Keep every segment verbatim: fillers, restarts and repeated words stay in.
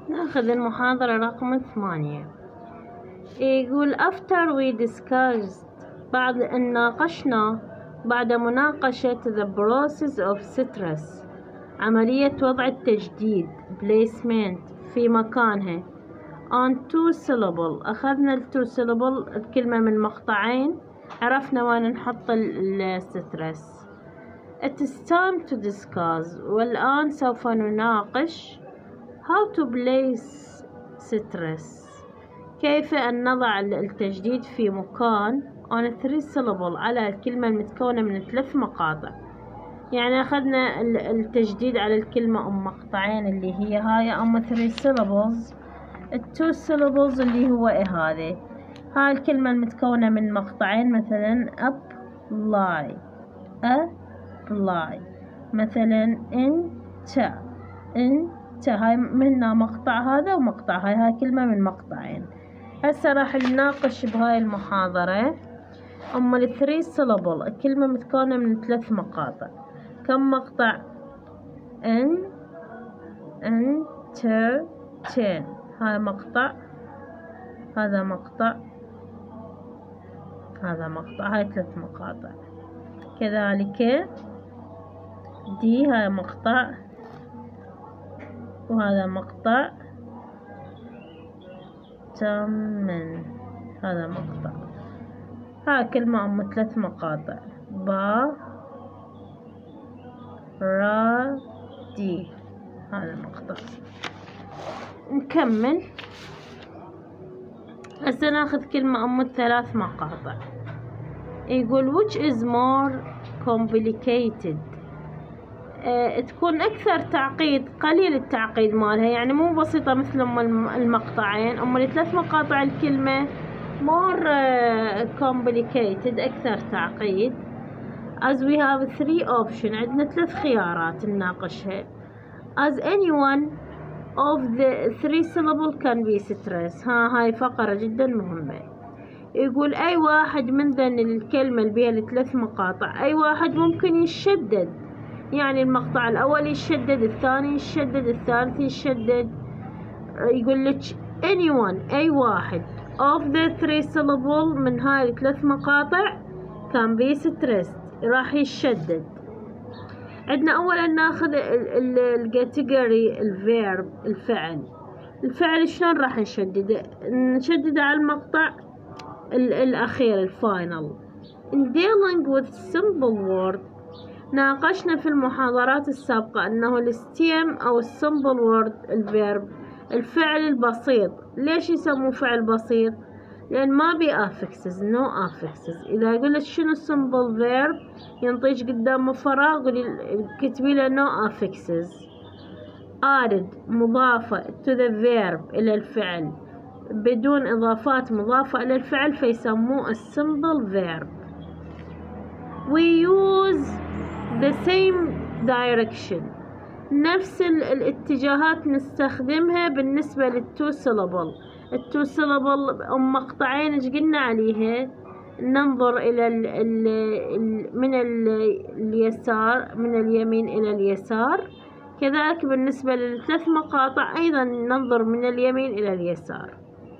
ناخذ المحاضرة رقم ثمانية. يقول after we discussed بعد أن ناقشنا بعد مناقشة the process of stress عملية وضع التجديد placement في مكانها on two syllable. أخذنا ال two syllable الكلمة من مقطعين، عرفنا وين نحط ال stress. It is time to discuss. والآن سوف نناقش how to place stress كيف أن نضع التجديد في مكان on three syllable على الكلمة المتكونة من ثلاث مقاطع. يعني أخذنا التجديد على الكلمة أم مقطعين اللي هي هاي أم three syllables. التو syllables اللي هو إيه هذه هاي الكلمة المتكونة من مقطعين، مثلا apply apply مثلا انت انت هاي منها مقطع هذا ومقطع هاي هاي كلمة من مقطعين. هسه راح نناقش بهاي المحاضرة أم الثري syllable الكلمة متكونة من ثلاث مقاطع. كم مقطع؟ ان انت تين هاي مقطع، هذا مقطع، هذا مقطع، هاي ثلاث مقاطع. كذلك دي هاي مقطع وهذا مقطع، تمن هذا مقطع. هاي كلمة أم ثلاث مقاطع با را دي هذا مقطع. نكمل. هسه ناخذ كلمة أم ثلاث مقاطع. يقول which is more complicated. أه تكون أكثر تعقيد، قليل التعقيد مالها، يعني مو بسيطة مثل أم المقطعين. أم الثلاث مقاطع الكلمة more uh, complicated أكثر تعقيد. as we have three options عندنا ثلاث خيارات نناقشها. as anyone of the three syllable can be stressed. ها هاي فقرة جدا مهمة. يقول أي واحد من ذن الكلمة اللي بيها الثلاث مقاطع أي واحد ممكن يشدد، يعني المقطع الأول يشدد، الثاني يشدد، الثالث يشدد. يقول لك anyone أي واحد of the three syllable من هاي الثلاث مقاطع can be stressed راح يشدد. عندنا أولا ناخذ الكاتيجوري الفيرب الفعل. الفعل شلون راح نشدده؟ نشدده على المقطع الأخير الفاينل. in dealing with simple word ناقشنا في المحاضرات السابقة أنه الستيم أو السمبل وورد الفيرب الفعل البسيط. ليش يسموه فعل بسيط؟ لأن ما بي affixes no affixes. إذا قلت شنو simple verb ينطيش قدامه فراغ كتبي له no affixes. added مضافة to the verb إلى الفعل بدون إضافات مضافة إلى الفعل فيسموه الsimple verb. we use the same direction نفس الاتجاهات نستخدمها بالنسبة للتو syllable. التو syllable أم مقطعين ايش قلنا عليها؟ ننظر إلى ال ال ال من ال اليسار من اليمين إلى اليسار. كذلك بالنسبة للثلاث مقاطع أيضا ننظر من اليمين إلى اليسار.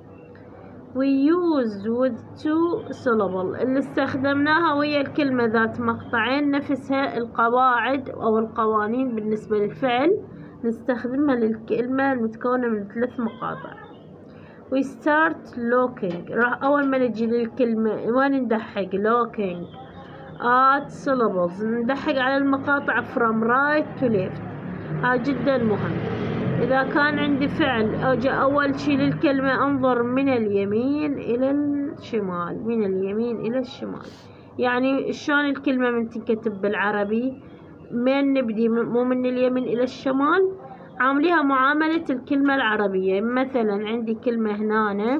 we used with two syllable اللي استخدمناها ويا الكلمة ذات مقطعين نفسها القواعد أو القوانين بالنسبة للفعل نستخدمها للكلمة المتكونة من ثلاث مقاطع. we start looking راح أول ما نجي للكلمة وين ندحق looking at syllables ندحق على المقاطع from right to left. ها جدا مهم. إذا كان عندي فعل أجي أول شي للكلمة أنظر من اليمين إلى الشمال، من اليمين إلى الشمال. يعني شلون الكلمة من تنكتب بالعربي؟ من نبدي مو من اليمين إلى الشمال، عامليها معاملة الكلمة العربية. مثلا عندي كلمة هنا،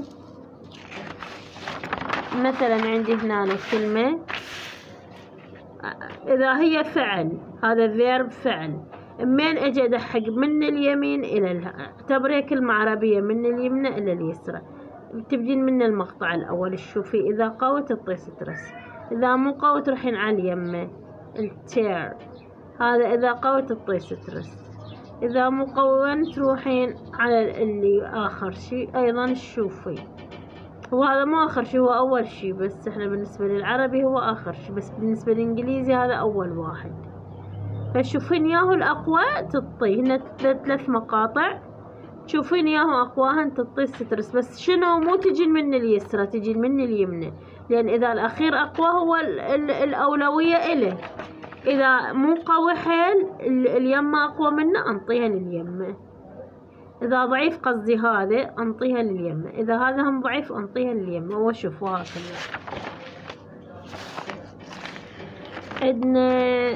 مثلا عندي هنا كلمة إذا هي فعل هذا verb فعل من اجي ادحق من اليمين الى ال... اعتبريها كلمة عربية من اليمنى الى اليسرى. تبدين من المقطع الاول. شوفي اذا قوي تعطي سترس، اذا مو قوي تروحين على اليمة التير. هذا اذا قوي تعطي سترس. إذا مو قوي وين تروحين؟ على اللي آخر شي أيضا تشوفي. وهذا مو آخر شي، هو أول شي، بس إحنا بالنسبة للعربي هو آخر شي، بس بالنسبة للإنجليزي هذا أول واحد. فشوفين ياهو الأقوى تطيه، هنا ثلاث مقاطع تشوفين ياهو أقواهن تطي السترس، بس شنو مو تجين من اليسرى، تجين من اليمنى، لأن إذا الأخير أقوى هو ال ال الأولوية إله. إذا مو قوي حيل اليمة أقوى منه أنطيها لليمة. إذا ضعيف قصدي هذا أنطيها لليمة، إذا هذا هم ضعيف أنطيها لليمة. وشوفوا هكذا. عندنا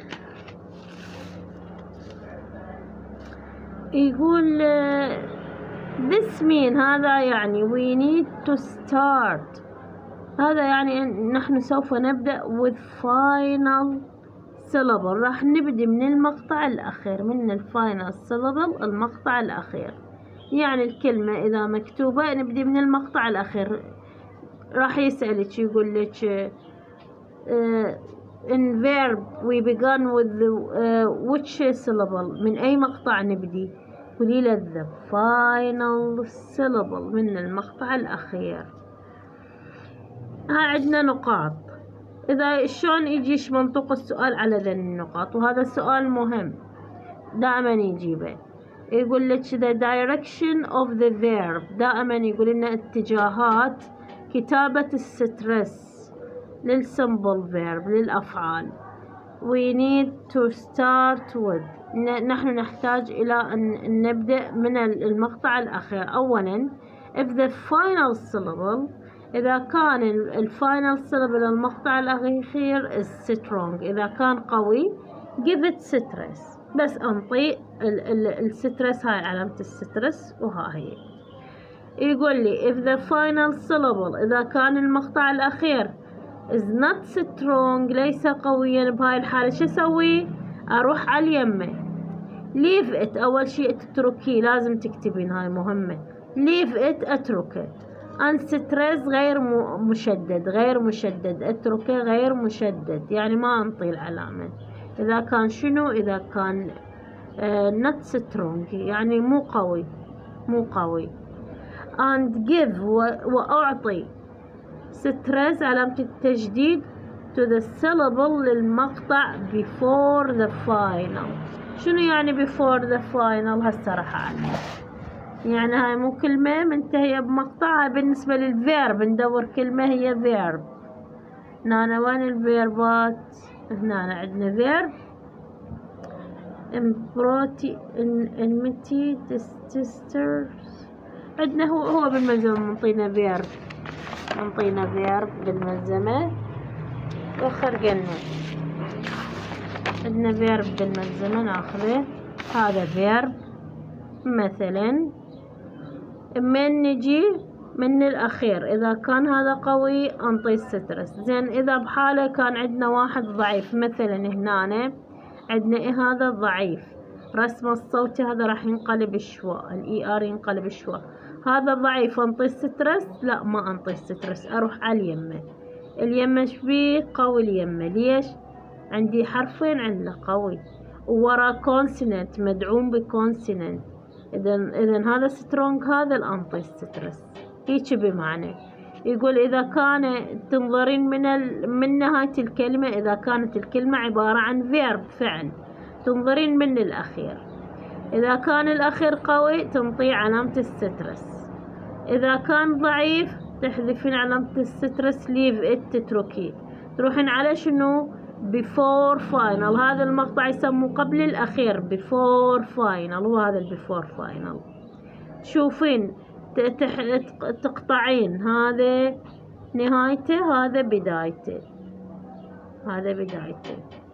يقول this mean، هذا يعني we need to start، هذا يعني نحن سوف نبدأ with final syllable، راح نبدأ من المقطع الأخير، من الفاينل syllable المقطع الأخير. يعني الكلمة إذا مكتوبة نبدأ من المقطع الأخير. راح يسألك يقول لك uh, in verb we began with the uh, which syllable، من أي مقطع نبدي؟ قولي له the final syllable، من المقطع الأخير. ها عندنا نقاط، إذا شلون يجيش منطوق السؤال على ذا النقاط، وهذا السؤال مهم دائما يجيبه. يقول لك the direction of the verb، دائما يقول لنا اتجاهات كتابة السترس للسمبل verb للأفعال. we need to start with، نحن نحتاج إلى أن نبدأ من المقطع الأخير. أولا if the final syllable، إذا كان الفاينل syllable المقطع الأخير is strong، إذا كان قوي give it stress، بس أنطي السترس، هاي علامة السترس وها هي. يقول لي if the final syllable، إذا كان المقطع الأخير is not strong، ليس قويا، بهاي الحالة شو أسوي؟ أروح على اليمة leave it، أول شيء تتركيه، لازم تكتبين، هاي مهمة. leave it أتركه. unstressed غير مشدد، غير مشدد، أتركه غير مشدد، يعني ما أنطي العلامة. إذا كان شنو؟ إذا كان uh, not strong يعني مو قوي، مو قوي. and give وأعطي stress علامة التشديد to the syllable للمقطع before the final. شنو يعني before the final؟ هسه راح أعرف. يعني هاي مو كلمة منتهية بمقطعها. بالنسبة للفيرب ندور كلمة هي فيرب. هنا وين الفيربات؟ هنا عندنا فيرب امبروتي انمتي تسترز، عندنا هو هو بالملزمة منطينا فيرب، منطينا فيرب بالملزمة وخرجنا. عندنا فيرب بالملزمة ناخذه، هذا فيرب. مثلا من نجي من الأخير، إذا كان هذا قوي أنطي السترس. زين إذا بحالة كان عندنا واحد ضعيف، مثلا هنا عندنا إيه هذا ضعيف، رسم الصوتي هذا راح ينقلب شوى، الإي آر ينقلب شوى. هذا ضعيف أنطي السترس؟ لا ما أنطي السترس، أروح على اليمة. اليمة شبيه؟ قوي اليمة. ليش؟ عندي حرفين عندنا قوي وورا كونسوننت مدعوم بكونسوننت. إذا إذا هذا سترونج، هذا الأنطي سترس. هيك بمعنى يقول إذا كان تنظرين من ال... من نهاية الكلمة، إذا كانت الكلمة عبارة عن فيرب فعل، تنظرين من الأخير. إذا كان الأخير قوي تنطي علامة السترس، إذا كان ضعيف تحذفين علامة السترس، ليف إت تتركيه، تروحين على شنو؟ before final. هذا المقطع يسموه قبل الأخير before final، وهذا البيفور final. تشوفين تقطعين، هذا نهايته هذا بدايته، هذا بدايته.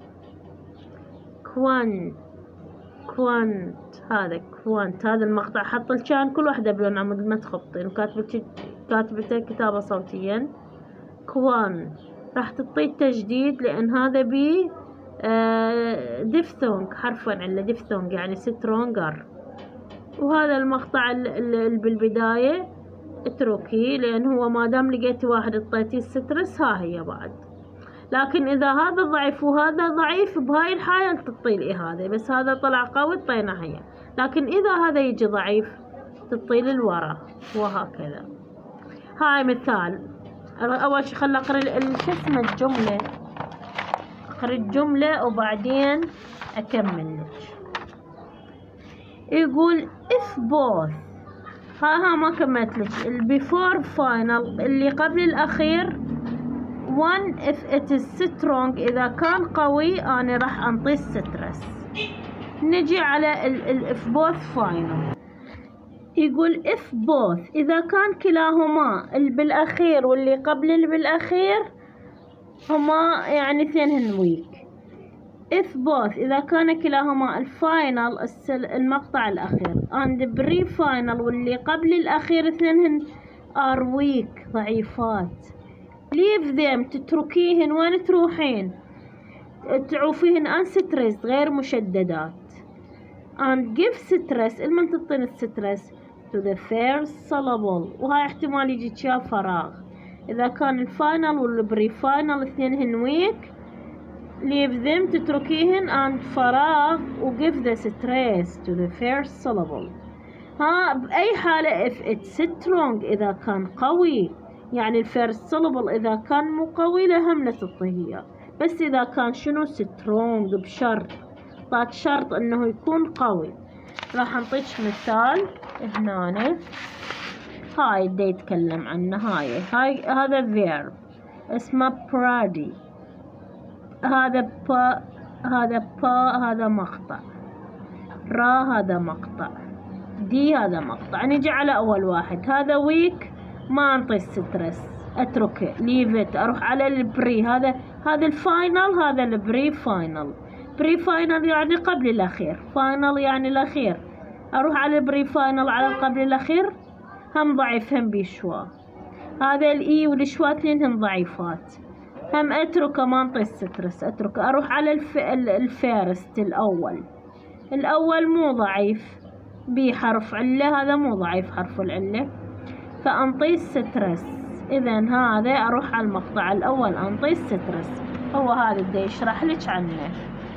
كوانت كوانت هذا كوانت، هذا المقطع حط الكان كل واحدة بلون عمود ما تخبطين، وكاتبته كاتبته كتابة صوتيا. كوان راح تعطي تجديد لأن هذا بي آه ديفثونج، حرفا على ديفثونج يعني سترونجر. وهذا المقطع اللي بالبداية اتركيه، لأن هو ما دام لقيتي واحد اعطيتيه السترس ها هي بعد. لكن إذا هذا ضعيف وهذا ضعيف بهاي الحالة تعطي لي هذا، بس هذا طلع قوي طينا هي. لكن إذا هذا يجي ضعيف تعطي لي الورا، وهكذا. هاي مثال. أول شي خلنا أقرأ شو اسمه الجملة، أقرأ الجملة وبعدين أكمل لك. يقول if both، ها ها ما كملت لك ال before final اللي قبل الأخير. one if it is strong، إذا كان قوي أنا راح أنطيه سترس. نجي على ال ال if both final. يقول if both، إذا كان كلاهما اللي بالأخير واللي قبل اللي بالأخير هما يعني اثنينهن weak. if both، إذا كان كلاهما الفاينل المقطع الأخير and pre final واللي قبل الأخير اثنينهن are weak ضعيفات. leave them، تتركيهن. وين تروحين؟ تعوفيهن unstressed غير مشددات. and give stress، المن تعطين السترس to the first syllable، وهاي احتمال يجي شيء فراغ. إذا كان الفاينل والبري فاينل اثنينهن ويك leave them تتركيهن and فراغ و give the stress to the first syllable. ها بأي حالة if it's strong إذا كان قوي، يعني الفيرست syllable إذا كان مو قوي لهم لا تعطيه، بس إذا كان شنو strong بشرط، طاق شرط إنه يكون قوي. راح نعطيك مثال هنا. هاي دا يتكلم عنه. هاي هاي هذا verb اسمه برادي، هذا با هذا با هذا مقطع، را هذا مقطع، دي هذا مقطع. نجي على أول واحد، هذا ويك ما أنطي سترس أتركه ليفت. أروح على البري، هذا هذا الفاينل، هذا البري فاينل. بري فاينل يعني قبل الأخير، فاينل يعني الأخير. أروح على البري فاينل على قبل الأخير، هم ضعيف هم بيشوا. هذا الإي والشوا اثنينهم ضعيفات، هم أتركه ما أنطي سترس أتركه. أروح على الف... الفيرست الأول، الأول مو ضعيف بحرف علة، هذا مو ضعيف حرف العلة فأنطي سترس. إذن هذا أروح على المقطع الأول أنطي سترس. هو هذا بدي يشرح لك عنه.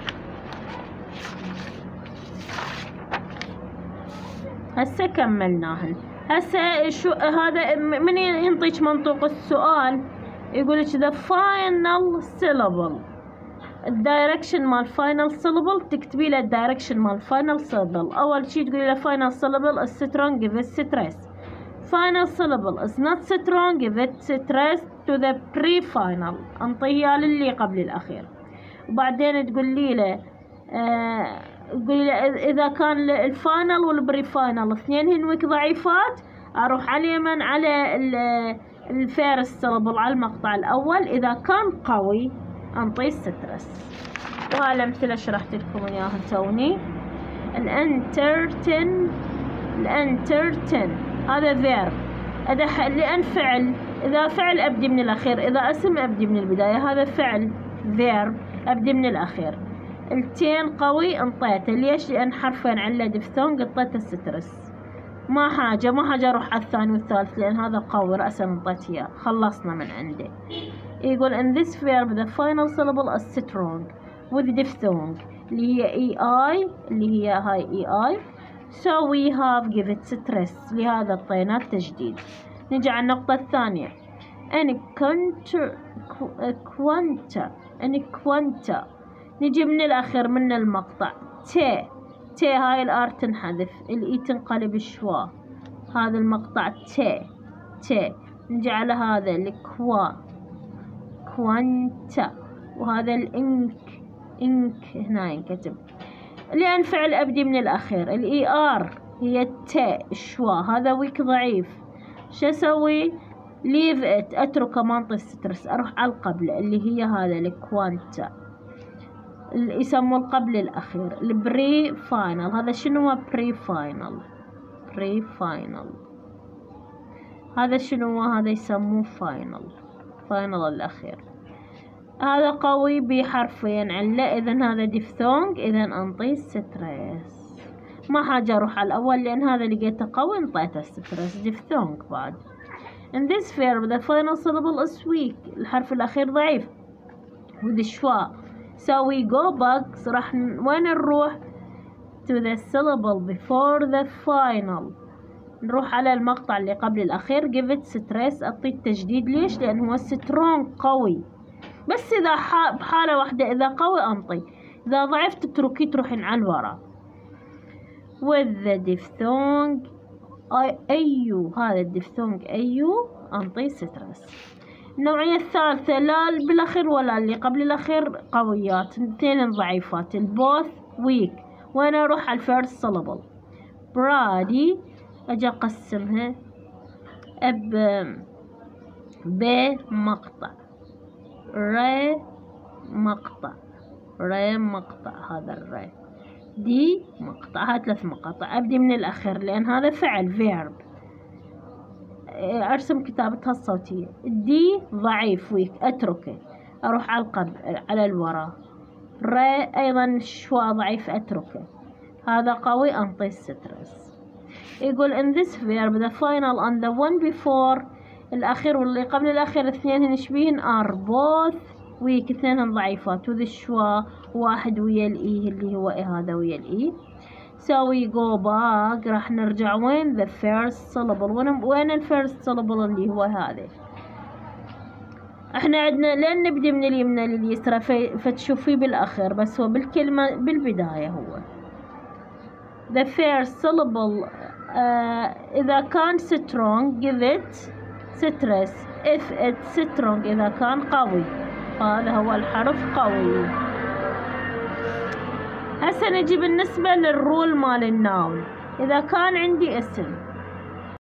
هسه كملناهن. هسه شو هذا من ينطيك منطوق السؤال؟ يقول لك the final syllable، الدايركشن مال final syllable تكتبي له الدايركشن مال final syllable. أول شي تقولي له final syllable is strong give it stress. final syllable is not strong give it stress to the pre-final، انطيها للي قبل الأخير. وبعدين تقولي له آه تقولي له إذا كان الفاينل والبري فاينل اثنينهن ويك ضعيفات، أروح على اليمن على الفيرست syllable على المقطع الأول. إذا كان قوي أنطي سترس. وهاي الأمثلة شرحت لكم إياها توني. الانترتن، الانترتن هذا verb أدح لأن فعل، إذا فعل أبدي من الأخير، إذا اسم أبدي من البداية. هذا فعل verb أبدي من الأخير. التين قوي انطيته، ليش؟ لأن حرفين علة دفثونج انطيته سترس. ما حاجة ما حاجة أروح على الثاني والثالث لأن هذا قوي رأسا انطيت إياه، خلصنا من عنده. يقول in this verb the final syllable is strong with diphthong اللي هي اي اي، اللي هي هاي اي اي. so we have give it stress، لهذا اعطينا التجديد. نجي على النقطة الثانية ان كوانتا، ان كوانتا نجي من الأخير من المقطع تي، تي هاي الار تنحذف، الاي تنقلب شوا، هذا المقطع تي تي. نجي على هذا الكوا كوانتا، وهذا الانك انك هنا ينكتب لأن فعل أبدي من الأخير. الاي ار هي التاء شوا، هذا ويك ضعيف. شو أسوي؟ ليف ات أتركه ما انطي سترس، أروح على القبل اللي هي هذا الكوانتا اللي يسموه القبل الأخير. البري فاينل، هذا شنو هو بري فاينل؟ بري فاينل هذا شنو هو؟ هذا يسموه فاينل، فاينل الأخير. هذا قوي بحرفين علة، إذن هذا ديفثونج، إذن أنطيه ستريس. ما حاجة أروح على الأول لأن هذا لقيته قوي انطيته ستريس ديفثونج بعد. in this verb the final syllable is weak، الحرف الأخير ضعيف. with schwa. So we go back. راح وين نروح؟ to the syllable before the final. نروح على المقطع اللي قبل الأخير. give it stress. أعطي التجديد. ليش؟ لأنه هو strong قوي. بس إذا بحالة واحدة إذا قوي أنطي، إذا ضعف تتركي تروحين على الورا. with the diphthong أيو. هذا الدفثونج أيو أنطي سترس. النوعية الثالثة لا بالأخير ولا اللي قبل الأخير قويات، اثنين ضعيفات. البوث ويك. وين أروح؟ على الفيرست syllable. برادي أجي أقسمها ب ب مقطع، ر مقطع، ر مقطع، هذا الر، دي مقطع. هاي ثلاث مقاطع. أبدي من الأخير لأن هذا فعل verb. أرسم كتابتها الصوتية. دي ضعيف ويك أتركه، أروح على القبل على الوراء. ر أيضا شوى ضعيف أتركه، هذا قوي أنطي سترس. يقول in this verb the final and the one before. الأخير واللي قبل الأخير اثنين شبيهن are both weak، اثنين ضعيفات. وذي الشوى واحد ويا الإي اللي هو إيه، هذا ويا الإي. so we go back. راح نرجع وين؟ the first syllable. وين وين الفيرست syllable اللي هو هذا. احنا عندنا لين نبدي من اليمنى لليسرى فتشوفيه بالأخير، بس هو بالكلمة بالبداية هو the first syllable. آه إذا كان strong give it stress. if it's strong إذا كان قوي. هذا هو الحرف قوي. هسه نجي بالنسبة للرول مال الناون. إذا كان عندي اسم